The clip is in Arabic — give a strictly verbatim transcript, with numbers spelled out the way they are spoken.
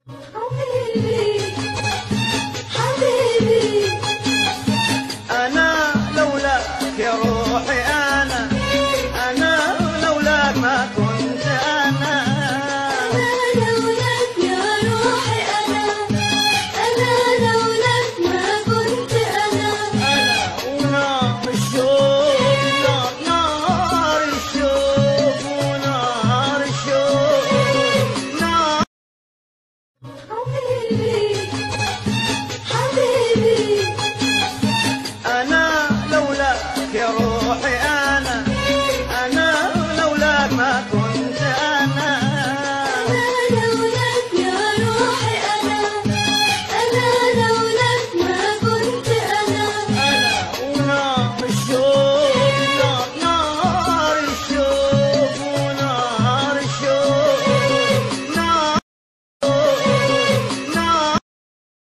حبيبي حبيبي أنا لولاك يا روحي أنا أنا لولاك ما كنت أنا أنا لولاك يا روحي أنا أنا لولاك ما كنت أنا أنا ونار الشوق نار نار الشوق ونار الشوق نار حبيبي